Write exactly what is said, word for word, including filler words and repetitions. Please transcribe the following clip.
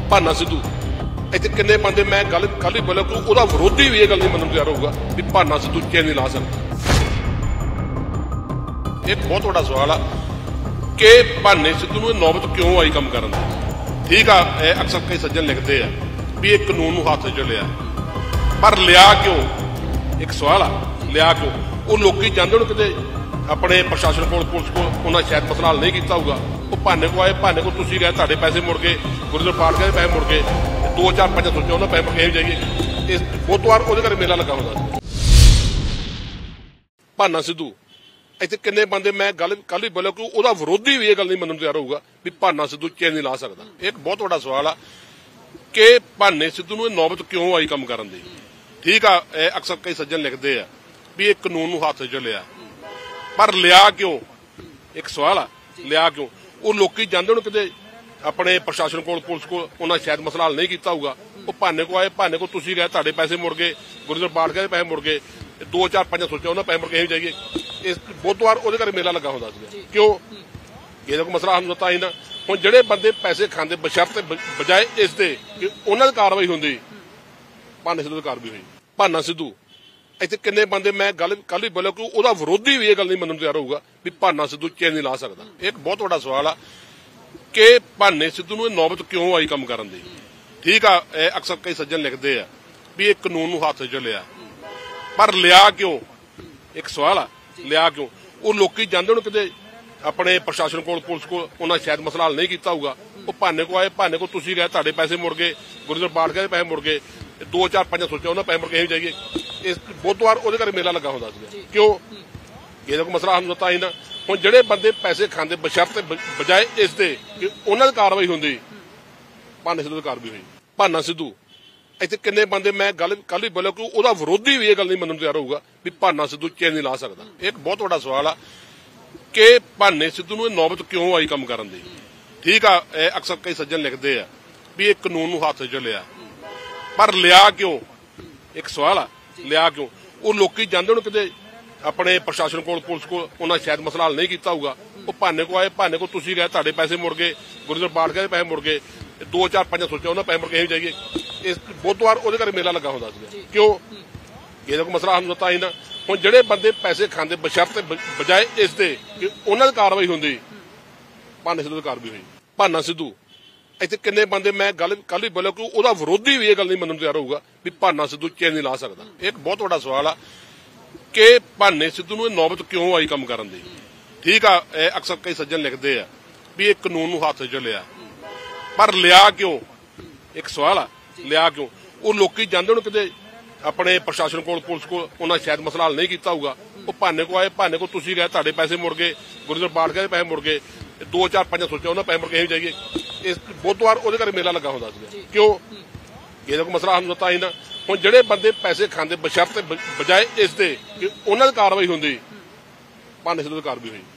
ਭਾਨਾ ਸਿੱਧੂ ਇੱਥੇ ਕਿੰਨੇ ਬੰਦੇ ਮੈਂ ਗੱਲ ਕੱਲ ਹੀ ਬੋਲਿਆ ਕਿ ਉਹਦਾ ਵਿਰੋਧੀ ਵੀ ਇਹ ਗੱਲ ਨਹੀਂ ਮੰਨਣ ਨੂੰ ਤਿਆਰ ਹੋਊਗਾ ਵੀ ਭਾਨਾ ਸਿੱਧੂ ਚੈਨ ਨਹੀਂ ਲਾ ਸਕਦਾ। ਇੱਕ ਬਹੁਤ ਵੱਡਾ ਸਵਾਲ ਆ ਕਿ ਭਾਨੇ ਸਿੱਧੂ ਨੂੰ ਨੌਬਤ ਕਿਉਂ ਆਈ ਕੰਮ ਕਰਨ ਦੀ। ਠੀਕ ਆ, ਇਹ ਅਕਸਰ ਕਈ ਸੱਜਣ ਲਿਖਦੇ ਆ ਵੀ ਇਹ ਕਾਨੂੰਨ ਨੂੰ ਹੱਥ 'ਚ ਲਿਆ, ਪਰ ਲਿਆ ਕਿਉਂ? ਇੱਕ ਸਵਾਲ ਆ, ਲਿਆ ਕਿਉਂ? ਉਹ ਲੋਕੀ ਜਾਂਦੇ ਹੋਣ ਕਿਤੇ ਆਪਣੇ ਪ੍ਰਸ਼ਾਸਨ ਕੋਲ, ਪੁਲਿਸ ਕੋਲ, ਉਹਨਾਂ ਸ਼ਾਇਦ ਮਸਲਾ ਹੱਲ ਨਹੀਂ ਕੀਤਾ ਹੋਊਗਾ। ਉਹ ਭਾਨੇ ਕੋ ਆਏ, ਭਾਨੇ ਕੋ ਤੁਸੀਂ ਗਏ, ਤੁਹਾਡੇ ਪੈਸੇ ਮੁੜ ਗਏ, ਗੁਰਦੁਆਰਾ ਪਾਠ ਗਏ ਪੈਸੇ ਮੁੜ ਗਏ, ਦੋ ਚਾਰ ਪੰਜ ਸੋਚਿਆ ਉਹਨਾਂ ਪੈਸੇ ਮੁੜ ਕੇ ਜਾਈਏ। ਇਸ ਬਹੁਤ ਵਾਰ ਉਹਦੇ ਘਰੇ ਮੇਲਾ ਲੱਗਾ ਹੁੰਦਾ। ਭਾਨਾ ਸਿੱਧੂ ਇੱਥੇ ਕਿੰਨੇ ਬੰਦੇ ਮੈਂ ਗੱਲ ਕੱਲ ਹੀ ਬੋਲਿਆ ਕਿ ਉਹਦਾ ਵਿਰੋਧੀ ਵੀ ਇਹ ਗੱਲ ਨਹੀਂ ਮੰਨਣ ਨੂੰ ਤਿਆਰ ਹੋਊਗਾ ਵੀ ਭਾਨਾ ਸਿੱਧੂ ਚੈਨ ਨਹੀਂ ਲਾ ਸਕਦਾ। ਇੱਕ ਬਹੁਤ ਵੱਡਾ ਸਵਾਲ ਆ ਕਿ ਭਾਨੇ ਸਿੱਧੂ ਨੂੰ ਨੌਬਤ ਕਿਉਂ ਆਈ ਕੰਮ ਕਰਨ ਦੀ। ਠੀਕ ਆ, ਇਹ ਅਕਸਰ ਕਈ ਸੱਜਣ ਲਿਖਦੇ ਆ ਵੀ ਇਹ ਕਾਨੂੰਨ ਨੂੰ ਹੱਥ 'ਚ ਲਿਆ, ਪਰ ਲਿਆ ਕਿਉਂ? ਇੱਕ ਸਵਾਲ ਆ, ਲਿਆ ਕਿਉਂ? ਉਹ ਲੋਕੀ ਜਾਂਦੇ ਹੋਣ ਕਿਤੇ ਆਪਣੇ ਪ੍ਰਸ਼ਾਸਨ ਕੋਲ, ਪੁਲਿਸ ਕੋਲ, ਉਹਨਾਂ ਸ਼ਾਇਦ ਮਸਲਾ ਹੱਲ ਨਹੀਂ ਕੀਤਾ ਹੋਊਗਾ। ਉਹ ਭਾਨੇ ਕੋ ਆਏ, ਭਾਨੇ ਕੋ ਤੁਸੀਂ ਗਏ, ਤੁਹਾਡੇ ਪੈਸੇ ਮੁੜ ਗਏ, ਗੁਰਦੁਆਰਾ ਪਾਠ ਗਏ ਪੈਸੇ ਮੁੜ ਗਏ, ਦੋ ਚਾਰ ਪੰਜ ਸੋਚਿਆ ਉਹਨਾਂ ਪੈਸੇ ਮੁੜ ਕੇ ਜਾਈਏ। ਇਸ ਬਹੁਤ ਵਾਰ ਉਹਦੇ ਘਰੇ ਮੇਲਾ ਲੱਗਾ ਹੁੰਦਾ ਸੀ। ਕਿਉਂ? ਇਹਦਾ ਕੋਈ ਮਸਲਾ ਹੱਲ ਦਿੱਤਾ ਹੀ ਨਾ। ਹੁਣ ਜਿਹੜੇ ਬੰਦੇ ਪੈਸੇ ਖਾਂਦੇ ਬਸ਼ਰਤੇ ਬਜਾਏ ਇਸ ਦੇ ਕਿ ਉਹਨਾਂ ਦੀ ਕਾਰਵਾਈ ਹੁੰਦੀ, ਭਾਨਾ ਸਿੱਧੂ ਦੀ ਕਾਰਵਾਈ ਹੋਈ। ਭਾਨਾ ਸਿੱਧੂ ਇੱਥੇ ਕਿੰਨੇ ਬੰਦੇ ਮੈਂ ਗੱਲ ਕੱਲ ਹੀ ਬੋਲਿਆ ਕਿ ਉਹਦਾ ਵਿਰੋਧੀ ਵੀ ਇਹ ਗੱਲ ਨਹੀਂ ਮੰਨਣ ਨੂੰ ਤਿਆਰ ਹੋਊਗਾ ਵੀ ਭਾਨਾ ਸਿੱਧੂ ਚੈਨ ਨਹੀਂ ਲਾ ਸਕਦਾ। ਇੱਕ ਬਹੁਤ ਵੱਡਾ ਸਵਾਲ ਆ ਕਿ ਭਾਨੇ ਸਿੱਧੂ ਨੂੰ ਨੌਬਤ ਕਿਉਂ ਆਈ ਕੰਮ ਕਰਨ ਦੀ। ਠੀਕ ਆ, ਇਹ ਅਕਸਰ ਕਈ ਸੱਜਣ ਲਿਖਦੇ ਆ ਵੀ ਇਹ ਕਾਨੂੰਨ ਨੂੰ ਹੱਥ 'ਚ ਲਿਆ, ਪਰ ਲਿਆ ਕਿਉਂ? ਇੱਕ ਸਵਾਲ ਆ, ਲਿਆ ਕਿਉਂ? ਉਹ ਲੋਕੀ ਜਾਂਦੇ ਹੋਣ ਕਿਤੇ ਆਪਣੇ ਪ੍ਰਸ਼ਾਸਨ ਕੋਲ, ਪੁਲਿਸ ਕੋਲ, ਉਹਨਾਂ ਸ਼ਾਇਦ ਮਸਲਾ ਹੱਲ ਨਹੀਂ ਕੀਤਾ ਹੋਊਗਾ। ਉਹ ਭਾਨੇ ਕੋ ਆਏ, ਭਾਨੇ ਕੋ ਤੁਸੀਂ ਗਏ, ਤੁਹਾਡੇ ਪੈਸੇ ਮੁੜ ਗਏ, ਗੁਰਦੁਆਰਾ ਪਾਠ ਗਏ ਪੈਸੇ ਮੁੜ ਗਏ, ਦੋ ਚਾਰ ਪੰਜ ਸੋਚਿਆ ਉਹਨਾਂ ਪੈਸੇ ਮੁੜ ਕੇ ਜਾਈਏ। ਇਸ ਬਹੁਤ ਵਾਰ ਉਹਦੇ ਘਰੇ ਮੇਲਾ ਲੱਗਾ ਹੁੰਦਾ ਸੀ। ਕਿਉਂ? ਇਹਦਾ ਕੋਈ ਮਸਲਾ ਹੱਲ ਦਿੱਤਾ ਹੀ ਨਾ। ਹੁਣ ਜਿਹੜੇ ਬੰਦੇ ਪੈਸੇ ਖਾਂਦੇ ਬਸ਼ਰਤੇ ਬਜਾਏ ਇਸ ਦੇ ਕਿ ਉਹਨਾਂ ਦੀ ਕਾਰਵਾਈ ਹੁੰਦੀ, ਭਾਨਾ ਸਿੱਧੂ ਦੀ ਕਾਰਵਾਈ ਹੋਈ। ਭਾਨਾ ਸਿੱਧੂ ਇੱਥੇ ਕਿੰਨੇ ਬੰਦੇ ਮੈਂ ਗੱਲ ਕੱਲ ਹੀ ਬੋਲਿਆ ਕਿ ਉਹਦਾ ਵਿਰੋਧੀ ਵੀ ਇਹ ਗੱਲ ਨਹੀਂ ਮੰਨਣ ਨੂੰ ਤਿਆਰ ਹੋਊਗਾ ਵੀ ਭਾਨਾ ਸਿੱਧੂ ਚੈਨ ਨਹੀਂ ਲਾ ਸਕਦਾ। ਇੱਕ ਬਹੁਤ ਵੱਡਾ ਸਵਾਲ ਆ ਕਿ ਭਾਨੇ ਸਿੱਧੂ ਨੂੰ ਨੌਬਤ ਕਿਉਂ ਆਈ ਕੰਮ ਕਰਨ ਦੀ। ਠੀਕ ਆ, ਇਹ ਅਕਸਰ ਕਈ ਸੱਜਣ ਲਿਖਦੇ ਆ ਵੀ ਇਹ ਕਾਨੂੰਨ ਨੂੰ ਹੱਥ 'ਚ ਲਿਆ, ਪਰ ਲਿਆ ਕਿਉਂ? ਇੱਕ ਸਵਾਲ ਆ, ਲਿਆ ਕਿਉਂ? ਉਹ ਲੋਕੀ ਜਾਂਦੇ ਹੋਣ ਕਿਤੇ ਆਪਣੇ ਪ੍ਰਸ਼ਾਸਨ ਕੋਲ, ਪੁਲਿਸ ਕੋਲ, ਉਹਨਾਂ ਸ਼ਾਇਦ ਮਸਲਾ ਹੱਲ ਨਹੀਂ ਕੀਤਾ ਹੋਊਗਾ। ਉਹ ਭਾਨੇ ਕੋ ਆਏ, ਭਾਨੇ ਕੋ ਤੁਸੀਂ ਗਏ, ਤੁਹਾਡੇ ਪੈਸੇ ਮੁੜ ਗਏ, ਗੁਰਦੁਆਰਾ ਪਾਠ ਗਏ ਪੈਸੇ ਮੁੜ ਗਏ, ਦੋ ਚਾਰ ਪੰਜ ਸੋਚਿਆ ਉਹਨਾਂ ਪੈਸੇ ਮੁੜ ਕੇ ਜਾਈਏ। ਇਸ ਬਹੁਤ ਵਾਰ ਉਹਦੇ ਘਰੇ ਮੇਲਾ ਲੱਗਾ ਹੁੰਦਾ ਸੀ। ਕਿਉਂ? ਇਹਦਾ ਕੋਈ ਮਸਲਾ ਹੱਲ ਦਿੱਤਾ ਹੀ ਨਾ। ਹੁਣ ਜਿਹੜੇ ਬੰਦੇ ਪੈਸੇ ਖਾਂਦੇ ਬਸ਼ਰਤੇ ਬਜਾਏ ਇਸ ਦੇ ਕਿ ਉਹਨਾਂ ਦੀ ਕਾਰਵਾਈ ਹੁੰਦੀ, ਭਾਨਾ ਸਿੱਧੂ ਦੀ ਕਾਰਵਾਈ ਹੋਈ। ਭਾਨਾ ਸਿੱਧੂ ਇੱਥੇ ਕਿੰਨੇ ਬੰਦੇ ਮੈਂ ਗੱਲ ਕੱਲ ਹੀ ਬੋਲਿਆ ਕਿ ਉਹਦਾ ਵਿਰੋਧੀ ਵੀ ਇਹ ਗੱਲ ਨਹੀਂ ਮੰਨਣ ਨੂੰ ਤਿਆਰ ਹੋਊਗਾ ਵੀ ਭਾਨਾ ਸਿੱਧੂ ਚੈਨ ਨਹੀਂ ਲਾ ਸਕਦਾ। ਇੱਕ ਬਹੁਤ ਵੱਡਾ ਸਵਾਲ ਆ ਕਿ ਭਾਨੇ ਸਿੱਧੂ ਨੂੰ ਨੌਬਤ ਕਿਉਂ ਆਈ ਕੰਮ ਕਰਨ ਦੀ। ਠੀਕ ਆ, ਇਹ ਅਕਸਰ ਕਈ ਸੱਜਣ ਲਿਖਦੇ ਆ ਵੀ ਇਹ ਕਾਨੂੰਨ ਨੂੰ ਹੱਥ 'ਚ ਲਿਆ, ਪਰ ਲਿਆ ਕਿਉਂ? ਇੱਕ ਸਵਾਲ ਆ, ਲਿਆ ਕਿਉਂ? ਉਹ ਲੋਕੀ ਜਾਂਦੇ ਹੋਣ ਕਿਤੇ ਆਪਣੇ ਪ੍ਰਸ਼ਾਸਨ ਕੋਲ, ਪੁਲਿਸ ਕੋਲ, ਉਹਨਾਂ ਸ਼ਾਇਦ ਮਸਲਾ ਹੱਲ ਨਹੀਂ ਕੀਤਾ ਹੋਊਗਾ। ਉਹ ਭਾਨੇ ਕੋ ਆਏ, ਭਾਨੇ ਕੋ ਤੁਸੀਂ ਗਏ, ਤੁਹਾਡੇ ਪੈਸੇ ਮੁੜ ਗਏ, ਗੁਰਦੁਆਰਾ ਪਾਠ ਗਏ ਪੈਸੇ ਮੁੜ ਗਏ, ਦੋ ਚਾਰ ਪੰਜ ਸੋਚਿਆ ਉਹਨਾਂ ਪੈਸੇ ਮੁੜ ਕੇ ਜਾਈਏ। ਇਸ ਬਹੁਤ ਵਾਰ ਉਹਦੇ ਘਰੇ ਮੇਲਾ ਲੱਗਾ ਹੁੰਦਾ ਸੀ। ਕਿਉਂ? ਇਹਦਾ ਕੋਈ ਮਸਲਾ ਹੱਲ ਦਿੱਤਾ ਹੀ ਨਾ। ਹੁਣ ਜਿਹੜੇ ਬੰਦੇ ਪੈਸੇ ਖਾਂਦੇ ਬਸ਼ਰਤੇ ਬਜਾਏ ਇਸ ਦੇ ਕਿ ਉਹਨਾਂ ਦੀ ਕਾਰਵਾਈ ਹੁੰਦੀ, ਭਾਨਾ ਸਿੱਧੂ ਦੀ ਕਾਰਵਾਈ ਹੋਈ।